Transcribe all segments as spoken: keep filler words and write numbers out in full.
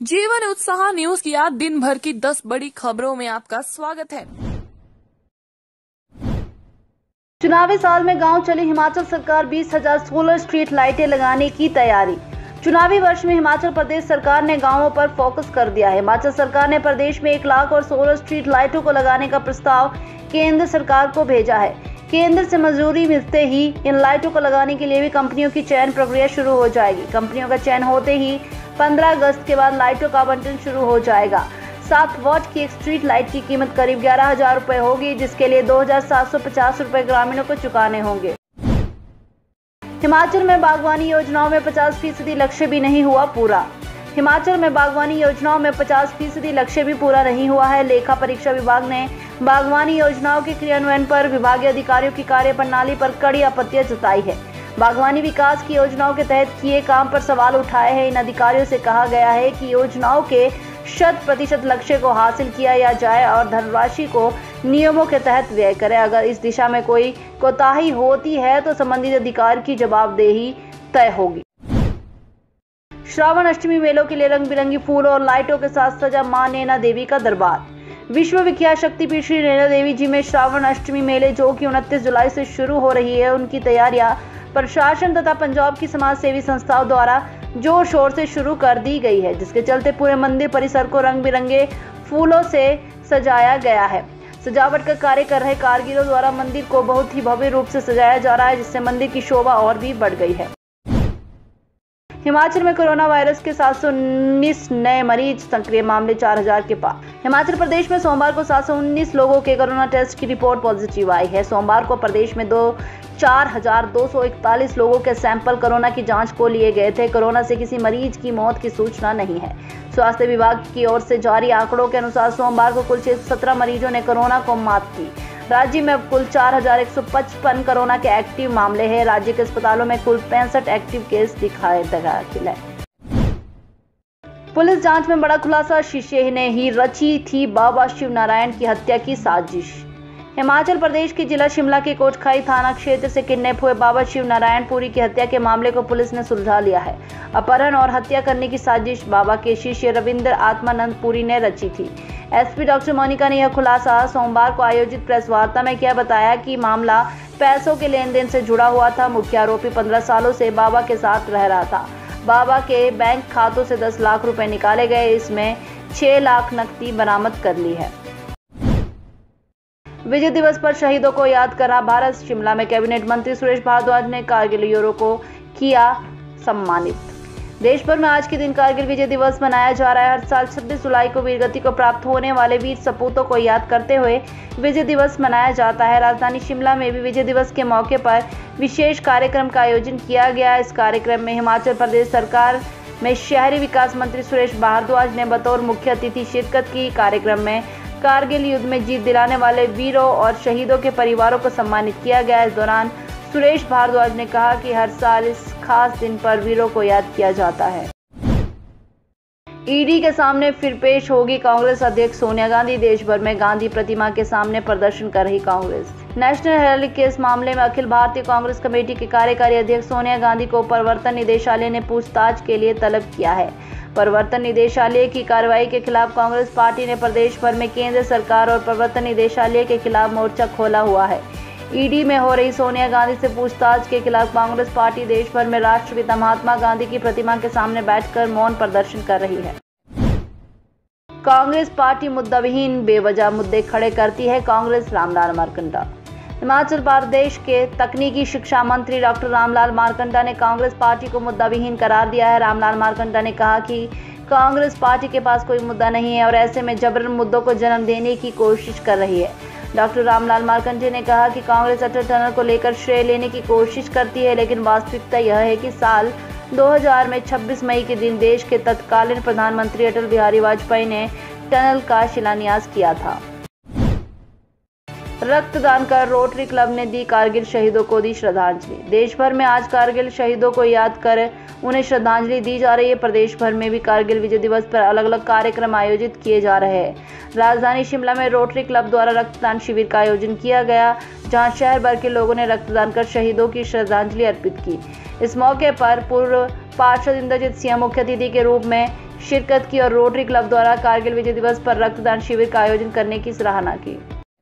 जीवन उत्साह न्यूज की आज दिन भर की दस बड़ी खबरों में आपका स्वागत है। चुनावी साल में गांव चली हिमाचल सरकार बीस हजार सोलर स्ट्रीट लाइटें लगाने की तैयारी। चुनावी वर्ष में हिमाचल प्रदेश सरकार ने गांवों पर फोकस कर दिया है। हिमाचल सरकार ने प्रदेश में एक लाख और सोलर स्ट्रीट लाइटों को लगाने का प्रस्ताव केंद्र सरकार को भेजा है। केंद्र से मंजूरी मिलते ही इन लाइटों को लगाने के लिए भी कंपनियों की चयन प्रक्रिया शुरू हो जाएगी। कंपनियों का चयन होते ही पंद्रह अगस्त के बाद लाइटों का आवंटन शुरू हो जाएगा। सात वॉट की एक स्ट्रीट लाइट की कीमत करीब ग्यारह हजार रुपए होगी, जिसके लिए दो हजार सात सौ पचास रुपए ग्रामीणों को चुकाने होंगे। हिमाचल में बागवानी योजनाओं में पचास फीसदी लक्ष्य भी नहीं हुआ पूरा। हिमाचल में बागवानी योजनाओं में पचास फीसदी लक्ष्य भी पूरा नहीं हुआ है। लेखा परीक्षा विभाग ने बागवानी योजनाओं के क्रियान्वयन पर विभागीय अधिकारियों की कार्य प्रणाली पर कड़ी आपत्तियां जताई है। बागवानी विकास की योजनाओं के तहत किए काम पर सवाल उठाए हैं। इन अधिकारियों से कहा गया है कि योजनाओं के शत प्रतिशत लक्ष्य को हासिल किया या जाए और धनराशि को नियमों के तहत व्यय करें। अगर इस दिशा में कोई कोताही होती है तो संबंधित अधिकारी की जवाबदेही तय होगी। श्रावण अष्टमी मेलों के लिए रंग बिरंगी फूलों और लाइटों के साथ सजा मां नैना देवी का दरबार। विश्व विख्यात शक्तिपीठ श्री नैना देवी जी में श्रावण अष्टमी मेले जो कि उनतीस जुलाई से शुरू हो रही है, उनकी तैयारियां प्रशासन तथा पंजाब की समाज सेवी संस्थाओं द्वारा जोर शोर से शुरू कर दी गई है, जिसके चलते पूरे मंदिर परिसर को रंग बिरंगे फूलों से सजाया गया है। सजावट का कार्य कर रहे कारीगरों द्वारा मंदिर को बहुत ही भव्य रूप से सजाया जा रहा है, जिससे मंदिर की शोभा और भी बढ़ गई है। हिमाचल में कोरोना वायरस के सात सौ उन्नीस नए मरीज, सक्रिय मामले चार हजार के पार। हिमाचल प्रदेश में सोमवार को सात सौ उन्नीस लोगों के कोरोना टेस्ट की रिपोर्ट पॉजिटिव आई है। सोमवार को प्रदेश में दो चार हजार दो सौ इकतालीस लोगों के सैंपल कोरोना की जांच को लिए गए थे। कोरोना से किसी मरीज की मौत की सूचना नहीं है। स्वास्थ्य विभाग की ओर से जारी आंकड़ों के अनुसार सोमवार को कुल छह सौ सत्रह मरीजों ने कोरोना को मात दी। राज्य में अब कुल चार हजार एक सौ पचपन कोरोना के एक्टिव मामले हैं। राज्य के अस्पतालों में कुल पैंसठ एक्टिव केस दिखाए गए। पुलिस जांच में बड़ा खुलासा, शीशे ने ही रची थी बाबा शिव नारायण की हत्या की साजिश। हिमाचल प्रदेश के जिला शिमला के कोटखाई थाना क्षेत्र से किडनैप हुए बाबा शिव नारायण पुरी की हत्या के मामले को पुलिस ने सुलझा लिया है। अपहरण और हत्या करने की साजिश बाबा के शिष्य रविंद्र आत्मानंद पुरी ने रची थी। एसपी डॉक्टर मोनिका ने यह खुलासा सोमवार को आयोजित प्रेस वार्ता में किया। बताया कि मामला पैसों के लेन देन से जुड़ा हुआ था। मुख्य आरोपी पंद्रह सालों से बाबा के साथ रह रहा था। बाबा के बैंक खातों से दस लाख रुपए निकाले गए, इसमें छह लाख नकदी बरामद कर ली है। विजय दिवस पर शहीदों को याद करा भारत। शिमला में कैबिनेट मंत्री सुरेश भारद्वाज ने कारगिल हीरो को किया सम्मानित। देश भर में आज के दिन कारगिल विजय दिवस मनाया जा रहा है। हर साल छब्बीस जुलाई को वीरगति को प्राप्त होने वाले वीर सपूतों को याद करते हुए विजय दिवस मनाया जाता है। राजधानी शिमला में भी विजय दिवस के मौके पर विशेष कार्यक्रम का आयोजन किया गया। इस कार्यक्रम में हिमाचल प्रदेश सरकार में शहरी विकास मंत्री सुरेश भारद्वाज ने बतौर मुख्य अतिथि शिरकत की। कार्यक्रम में कारगिल युद्ध में जीत दिलाने वाले वीरों और शहीदों के परिवारों को सम्मानित किया गया। इस दौरान सुरेश भारद्वाज ने कहा कि हर साल इस खास दिन पर वीरों को याद किया जाता है। ईडी के सामने फिर पेश होगी कांग्रेस अध्यक्ष सोनिया गांधी। देश भर में गांधी प्रतिमा के सामने प्रदर्शन कर रही कांग्रेस। नेशनल हेराल्ड केस मामले में अखिल भारतीय कांग्रेस कमेटी की कार्यकारी अध्यक्ष सोनिया गांधी को प्रवर्तन निदेशालय ने पूछताछ के लिए तलब किया है। प्रवर्तन निदेशालय की कार्रवाई के खिलाफ कांग्रेस पार्टी ने प्रदेश भर में केंद्र सरकार और प्रवर्तन निदेशालय के खिलाफ मोर्चा खोला हुआ है। ईडी में हो रही सोनिया गांधी से पूछताछ के खिलाफ कांग्रेस पार्टी देश भर में राष्ट्रपिता महात्मा गांधी की प्रतिमा के सामने बैठकर मौन प्रदर्शन कर रही है। कांग्रेस पार्टी मुद्दाविहीन बेवजह मुद्दे खड़े करती है। कांग्रेस रामलाल मारकंडा। हिमाचल प्रदेश के तकनीकी शिक्षा मंत्री डॉक्टर रामलाल मारकंडा ने कांग्रेस पार्टी को मुद्दाविहीन करार दिया है। रामलाल मारकंडा ने कहा कि कांग्रेस पार्टी के पास कोई मुद्दा नहीं है और ऐसे में जबरन मुद्दों को जन्म देने की कोशिश कर रही है। डॉक्टर रामलाल मारकंडा ने कहा कि कांग्रेस अटल टनल को लेकर श्रेय लेने की कोशिश करती है, लेकिन वास्तविकता यह है कि साल दो हज़ार में छब्बीस मई के दिन देश के तत्कालीन प्रधानमंत्री अटल बिहारी वाजपेयी ने टनल का शिलान्यास किया था। रक्तदान कर रोटरी क्लब ने दी कारगिल शहीदों को दी श्रद्धांजलि। देश भर में आज कारगिल शहीदों को याद कर उन्हें श्रद्धांजलि दी जा रही है। प्रदेश भर में भी कारगिल विजय दिवस पर अलग अलग कार्यक्रम आयोजित किए जा रहे हैं। राजधानी शिमला में रोटरी क्लब द्वारा रक्तदान शिविर का आयोजन किया गया, जहां शहर भर के लोगों ने रक्तदान कर शहीदों की श्रद्धांजलि अर्पित की। इस मौके पर पूर्व पार्षद इंद्रजीत सिंह मुख्य अतिथि के रूप में शिरकत की और रोटरी क्लब द्वारा कारगिल विजय दिवस पर रक्तदान शिविर का आयोजन करने की सराहना की।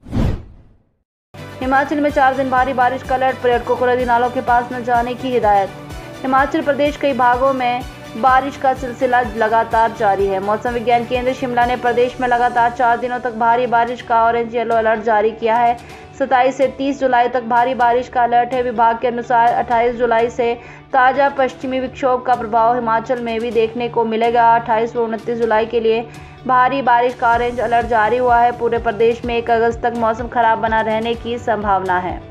हिमाचल में चार दिन भारी बारिश का अलर्ट, पर्यटकों को नदी नालों के पास न जाने की हिदायत। हिमाचल प्रदेश कई भागों में बारिश का सिलसिला लगातार जारी है। मौसम विज्ञान केंद्र शिमला ने प्रदेश में लगातार चार दिनों तक भारी बारिश का ऑरेंज येलो अलर्ट जारी किया है। सत्ताईस से तीस जुलाई तक भारी बारिश का अलर्ट है। विभाग के अनुसार अट्ठाईस जुलाई से ताजा पश्चिमी विक्षोभ का प्रभाव हिमाचल में भी देखने को मिलेगा। अट्ठाईस व उनतीस जुलाई के लिए भारी बारिश का ऑरेंज अलर्ट जारी हुआ है। पूरे प्रदेश में एक अगस्त तक मौसम खराब बना रहने की संभावना है।